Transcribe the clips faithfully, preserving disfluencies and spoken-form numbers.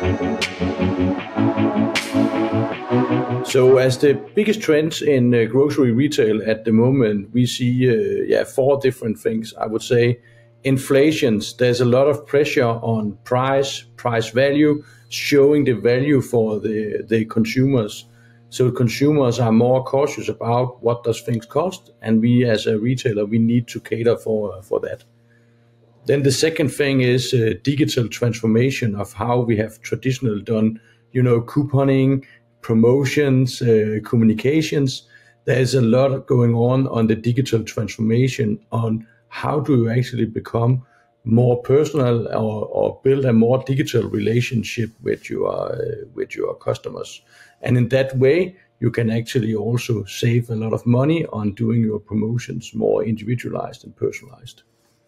So as the biggest trends in uh, grocery retail at the moment, we see uh, yeah four different things. I would say inflations. There's a lot of pressure on price, price value, showing the value for the, the consumers. So consumers are more cautious about what does things cost, and we as a retailer, we need to cater for, uh, for that. Then the second thing is uh, digital transformation of how we have traditionally done, you know, couponing, promotions, uh, communications. There's a lot going on on the digital transformation on how do you actually become more personal or, or build a more digital relationship with your, uh, with your customers. And in that way, you can actually also save a lot of money on doing your promotions more individualized and personalized.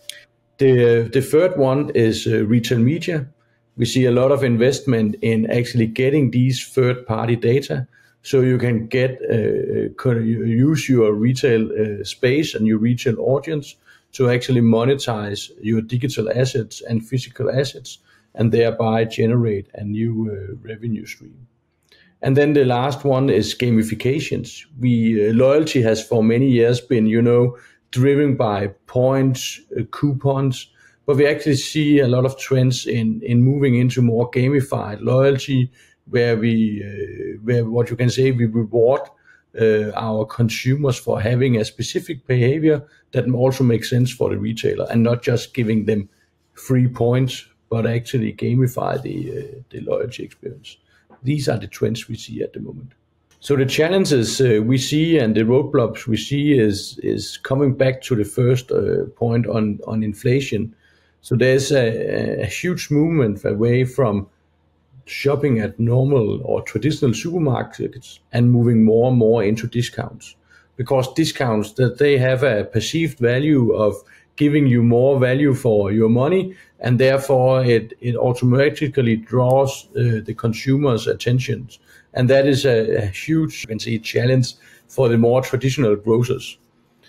The, the third one is uh, retail media. We see a lot of investment in actually getting these third-party data, so you can get uh, use your retail uh, space and your retail audience to actually monetize your digital assets and physical assets, and thereby generate a new uh, revenue stream. And then the last one is gamifications. We uh, loyalty has for many years been, you know, driven by points, uh, coupons, but we actually see a lot of trends in, in moving into more gamified loyalty, where we, uh, where what you can say, we reward uh, our consumers for having a specific behavior that also makes sense for the retailer, and not just giving them free points, but actually gamify the, uh, the loyalty experience. These are the trends we see at the moment. So the challenges uh, we see and the roadblocks we see is is coming back to the first uh, point on, on inflation. So there's a, a huge movement away from shopping at normal or traditional supermarkets and moving more and more into discounts, because discounts, that they have a perceived value of giving you more value for your money, and therefore it, it automatically draws uh, the consumer's attention. And that is a, a huge, you can say, challenge for the more traditional grocers.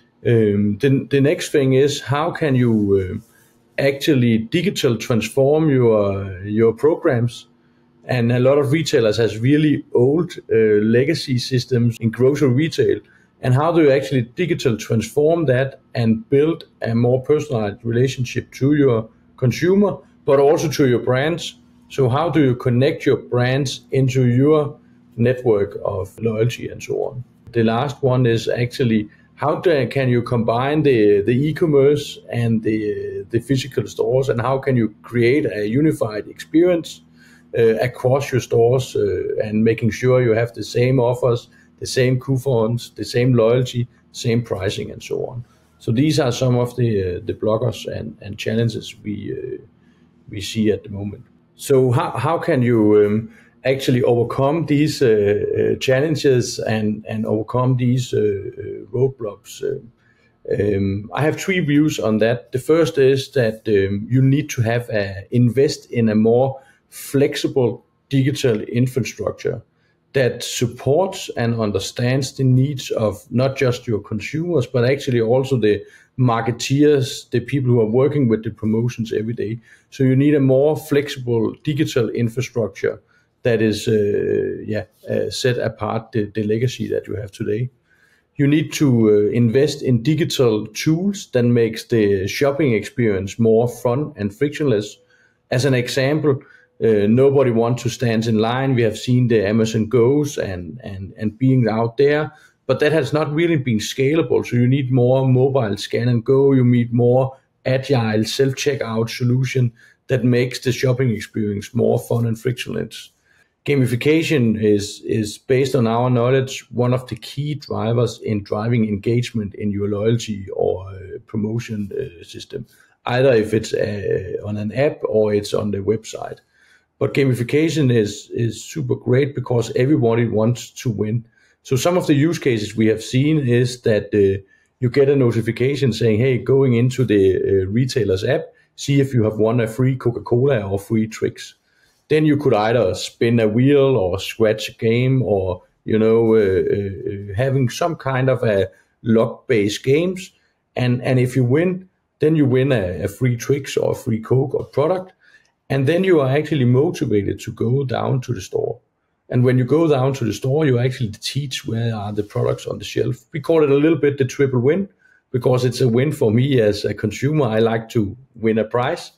Um, the, the next thing is, how can you uh, actually digital transform your, your programs? And a lot of retailers has really old uh, legacy systems in grocery retail. And how do you actually digital transform that and build a more personalized relationship to your consumer, but also to your brands? So how do you connect your brands into your network of loyalty and so on? The last one is actually, how do, can you combine the, the e-commerce and the, the physical stores, and how can you create a unified experience uh, across your stores uh, and making sure you have the same offers, the same coupons, the same loyalty, same pricing, and so on. So these are some of the uh, the blockers and, and challenges we uh, we see at the moment. So how how can you um, actually overcome these uh, uh, challenges and and overcome these uh, uh, roadblocks? Uh, um, I have three views on that. The first is that um, you need to have a, invest in a more flexible digital infrastructure that supports and understands the needs of not just your consumers, but actually also the marketeers, the people who are working with the promotions every day. So you need a more flexible digital infrastructure that is uh, yeah, uh, set apart the, the legacy that you have today. You need to uh, invest in digital tools that makes the shopping experience more fun and frictionless. As an example, Uh, nobody wants to stand in line. We have seen the Amazon Go's and, and, and being out there, but that has not really been scalable. So you need more mobile scan and go. You need more agile self-checkout solution that makes the shopping experience more fun and frictionless. Gamification is, is based on our knowledge, one of the key drivers in driving engagement in your loyalty or uh, promotion uh, system, either if it's uh, on an app or it's on the website. But gamification is, is super great because everybody wants to win. So some of the use cases we have seen is that uh, you get a notification saying, hey, going into the uh, retailer's app, see if you have won a free Coca-Cola or free Trix. Then you could either spin a wheel or scratch a game, or, you know, uh, uh, having some kind of a luck-based games. And, and if you win, then you win a, a free Trix or a free Coke or product. And then you are actually motivated to go down to the store. And when you go down to the store, you actually teach where are the products on the shelf. We call it a little bit the triple win, because it's a win for me as a consumer. I like to win a prize.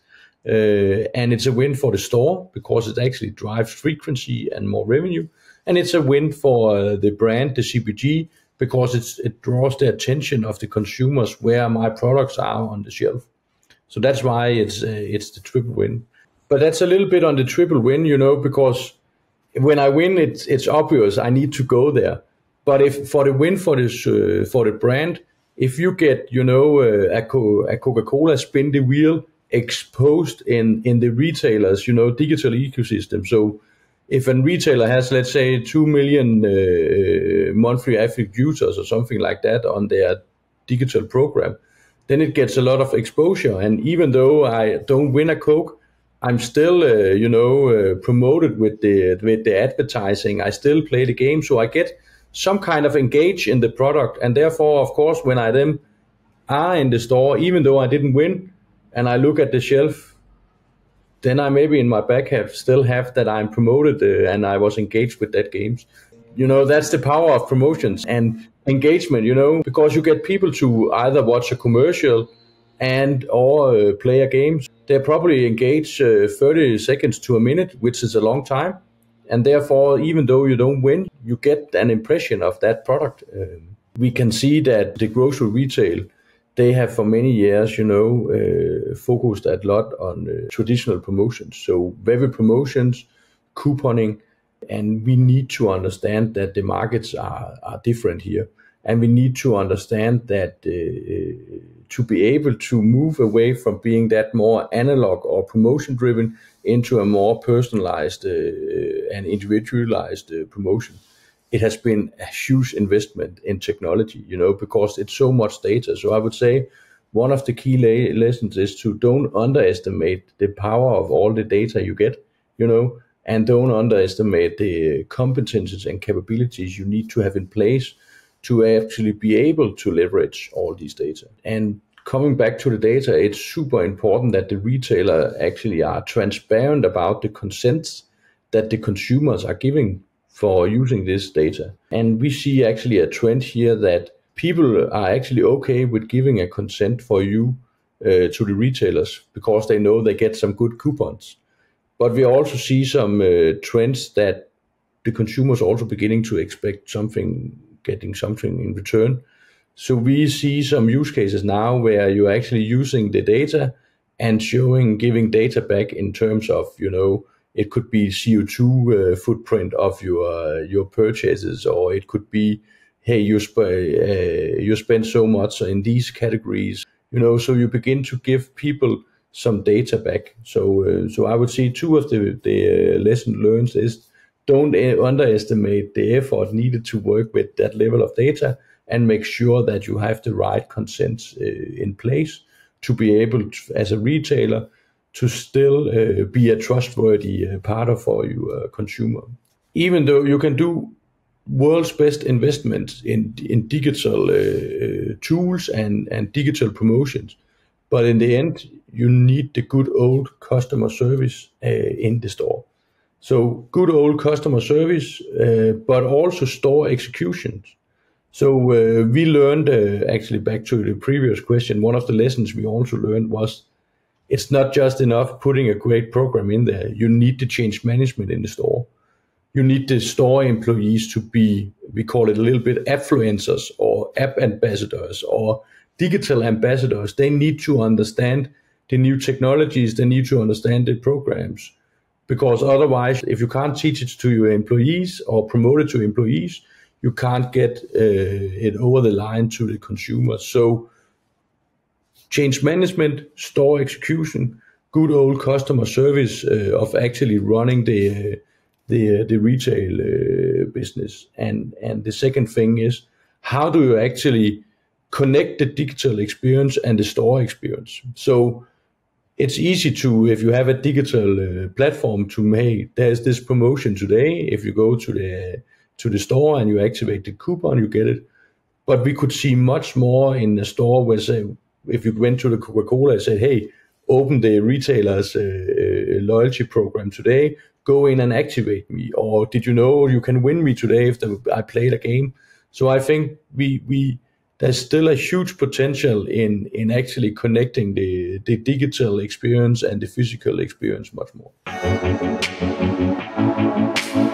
Uh, and it's a win for the store because it actually drives frequency and more revenue. And it's a win for uh, the brand, the C P G, because it's, it draws the attention of the consumers where my products are on the shelf. So that's why it's uh, it's the triple win. But that's a little bit on the triple win, you know, because when I win, it's it's obvious I need to go there. But if for the win for this uh, for the brand, if you get, you know, uh, a, Co- a Coca-Cola spin the wheel exposed in in the retailers, you know, digital ecosystem. So if a retailer has, let's say, two million uh, monthly active users or something like that on their digital program, then it gets a lot of exposure. And even though I don't win a Coke, I'm still, uh, you know, uh, promoted with the with the advertising. I still play the game, so I get some kind of engage in the product. And therefore, of course, when I then are in the store, even though I didn't win, and I look at the shelf, then I maybe in my back have still have that I'm promoted uh, and I was engaged with that games. You know, that's the power of promotions and engagement, you know, because you get people to either watch a commercial and or uh, play a game. They're probably engaged uh, thirty seconds to a minute, which is a long time. And therefore, even though you don't win, you get an impression of that product. Um, we can see that the grocery retail, they have for many years, you know, uh, focused a lot on uh, traditional promotions. So very promotions, couponing, and we need to understand that the markets are, are different here. And we need to understand that uh, to be able to move away from being that more analog or promotion driven into a more personalized uh, and individualized uh, promotion, it has been a huge investment in technology, you know, because it's so much data. So I would say one of the key la- lessons is to don't underestimate the power of all the data you get, you know, and don't underestimate the competencies and capabilities you need to have in place to actually be able to leverage all these data. And coming back to the data, it's super important that the retailer actually are transparent about the consents that the consumers are giving for using this data. And we see actually a trend here that people are actually okay with giving a consent for you uh, to the retailers because they know they get some good coupons. But we also see some uh, trends that the consumers also beginning to expect something, getting something in return. So we see some use cases now where you're actually using the data and showing, giving data back in terms of, you know, it could be C O two uh, footprint of your uh, your purchases, or it could be, hey, you sp- uh, you spend so much in these categories, you know. So you begin to give people some data back. So uh, so I would say two of the the uh, lesson learned is don't uh, underestimate the effort needed to work with that level of data, and make sure that you have the right consents uh, in place to be able to, as a retailer, to still uh, be a trustworthy uh, partner for your uh, consumer. Even though you can do world's best investments in in digital uh, tools and, and digital promotions, but in the end, you need the good old customer service uh, in the store. So good old customer service, uh, but also store executions. So uh, we learned, uh, actually back to the previous question, one of the lessons we also learned was it's not just enough putting a great program in there. You need the change management in the store. You need the store employees to be, we call it a little bit affluencers or app ambassadors or digital ambassadors. They need to understand the new technologies. They need to understand the programs. Because otherwise, if you can't teach it to your employees or promote it to employees, you can't get uh, it over the line to the consumer. So change management, store execution, good old customer service uh, of actually running the uh, the uh, the retail uh, business. And and the second thing is, how do you actually connect the digital experience and the store experience? So it's easy to, if you have a digital uh, platform, to, hey, there's this promotion today. If you go to the to the store and you activate the coupon, you get it. But we could see much more in the store where, say, if you went to the Coca-Cola and said, hey, open the retailer's uh, uh, loyalty program today, go in and activate me, or did you know you can win me today if the, I played a game? So I think we we there's still a huge potential in in actually connecting the the digital experience and the physical experience much more.